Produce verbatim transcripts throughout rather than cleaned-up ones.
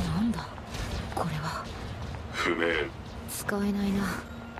なんだこれは。 不明。 使えないな。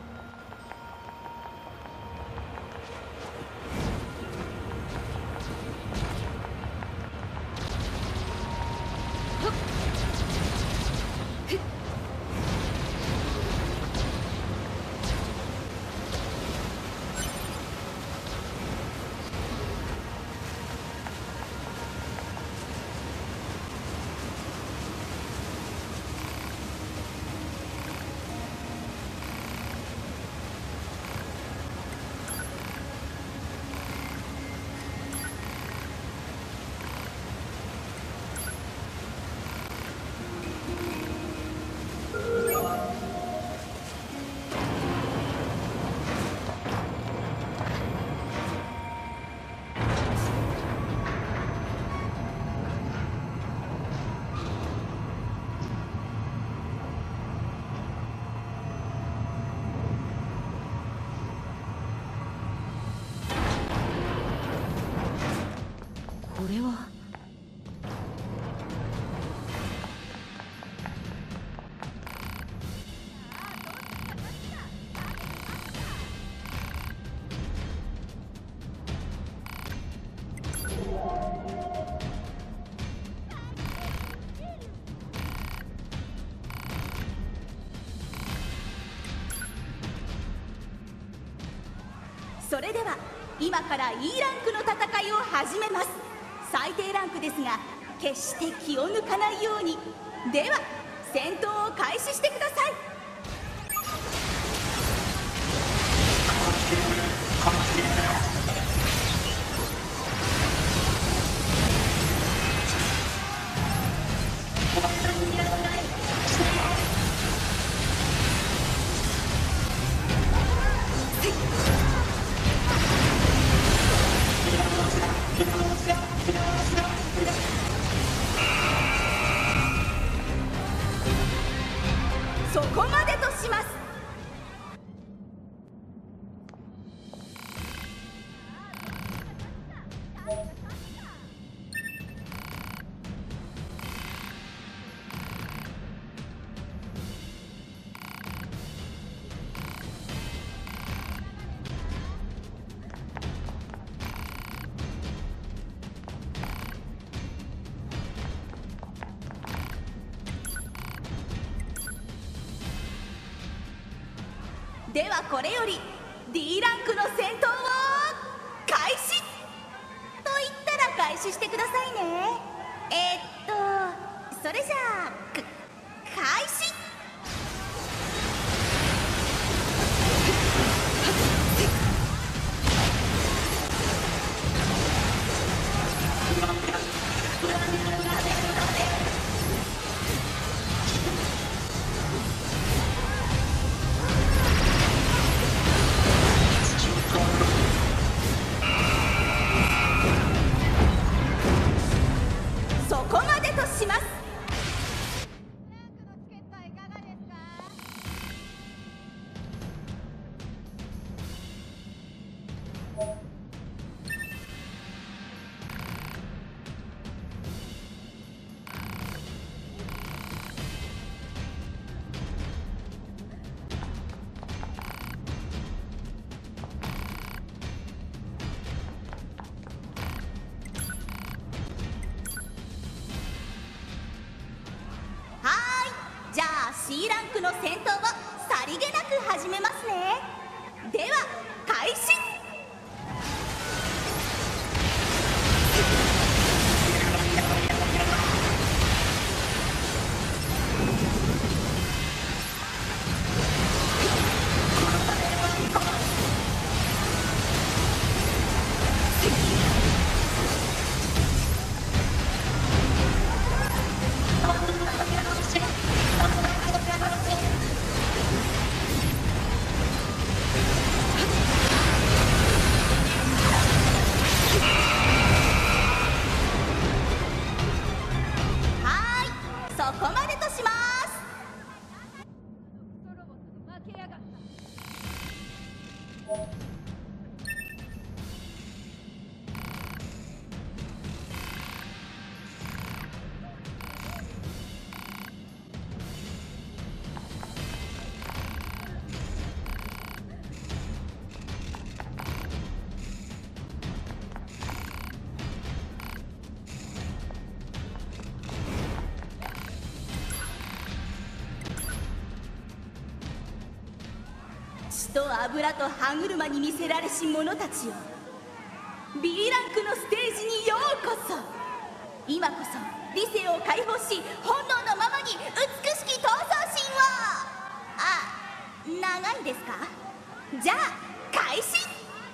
これは。 それでは今から イー ランクの戦いを始めます。最低ランクですが決して気を抜かないように。では戦闘を開始してください。そこまでとします。ではこれより ディー ランクの戦闘を開始と言ったら開始してくださいね。えー、っとそれじゃあく開始。そこまでとします。じゃあ シー ランクの戦闘をさりげなく始めますね。では開始。 血と油と歯車に魅せられし者たちよ、 B ランクのステージにようこそ。今こそ理性を解放し、本能のままに美しき闘争心を。あ、長いですか？じゃあ開始。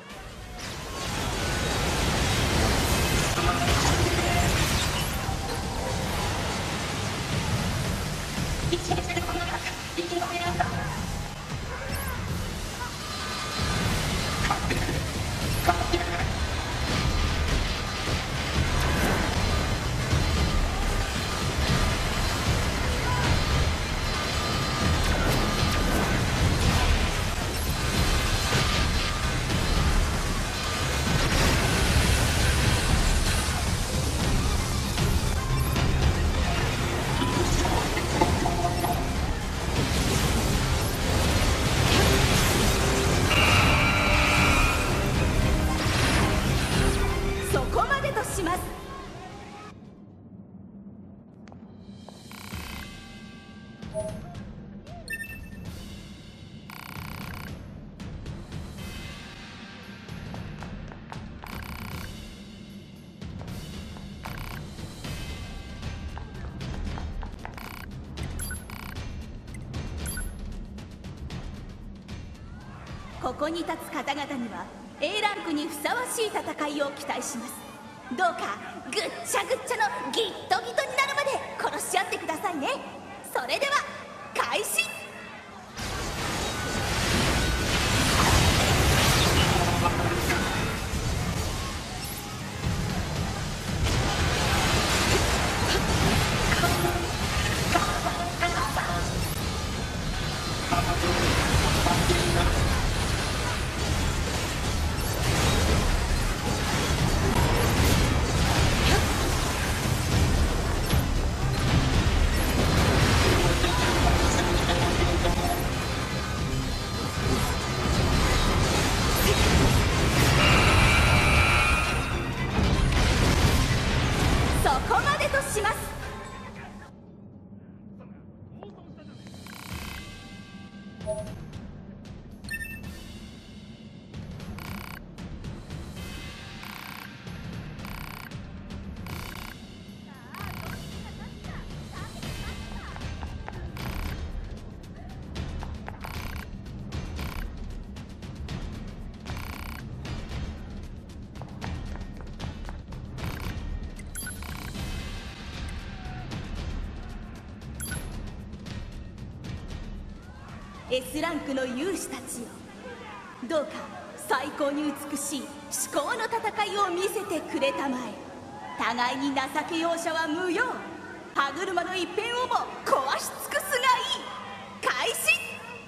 ここに立つ方々には A ランクにふさわしい戦いを期待します。どうかぐっちゃぐっちゃのギットギトになるまで殺し合ってくださいね。それでは開始。S ランクの勇士たちよ、どうか最高に美しい至高の戦いを見せてくれたまえ。互いに情け容赦は無用。歯車の一辺をも壊し尽くすがいい。開始。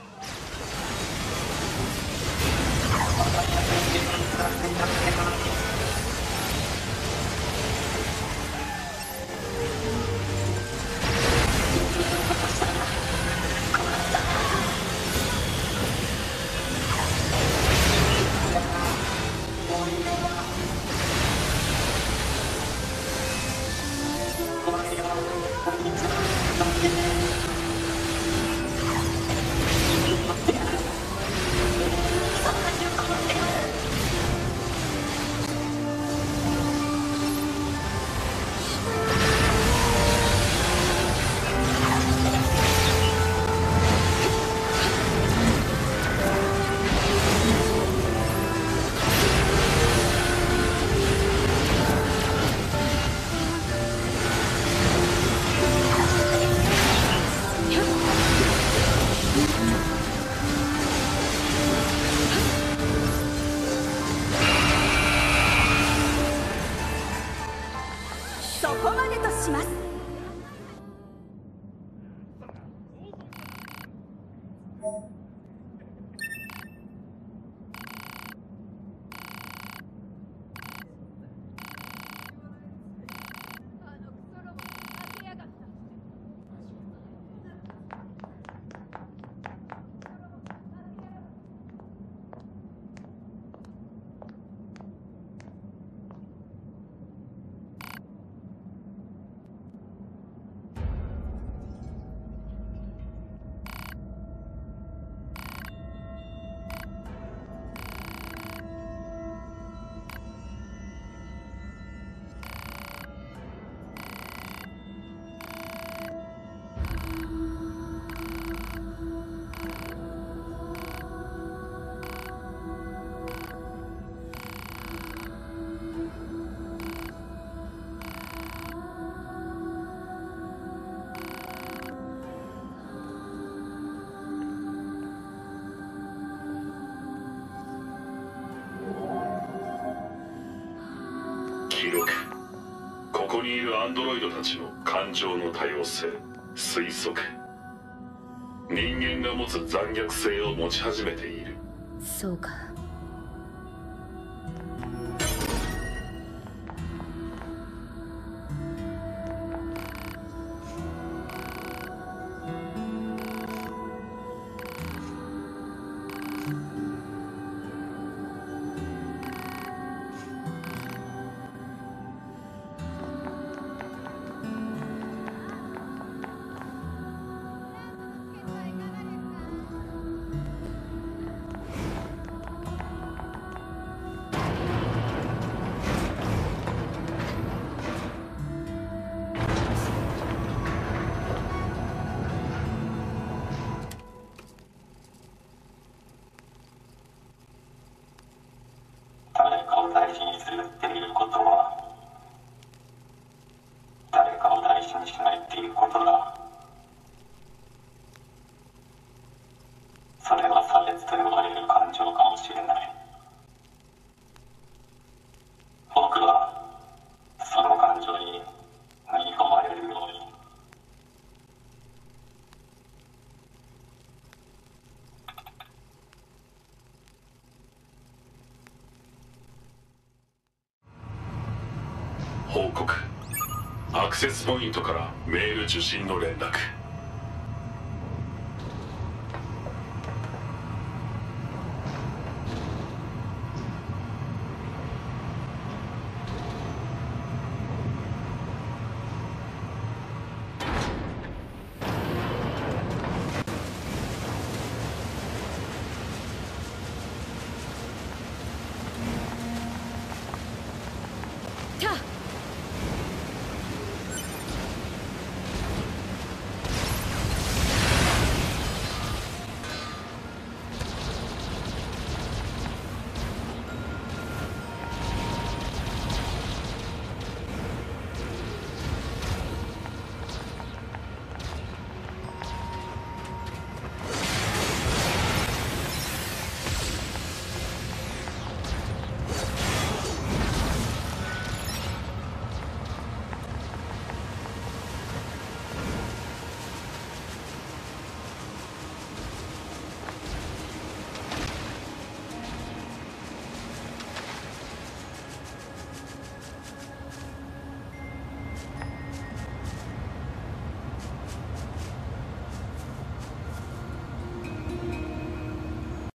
そこまでとします。 記録。ここにいるアンドロイドたちの感情の多様性、推測。人間が持つ残虐性を持ち始めている。 そうか。 誰かを大事にするっていうことは誰かを大事にしないっていうことだ。それは差別と呼ばれる感情かもしれない。僕はその感情に飲み込まれるように。 報告。アクセスポイントからメール受信の連絡。 た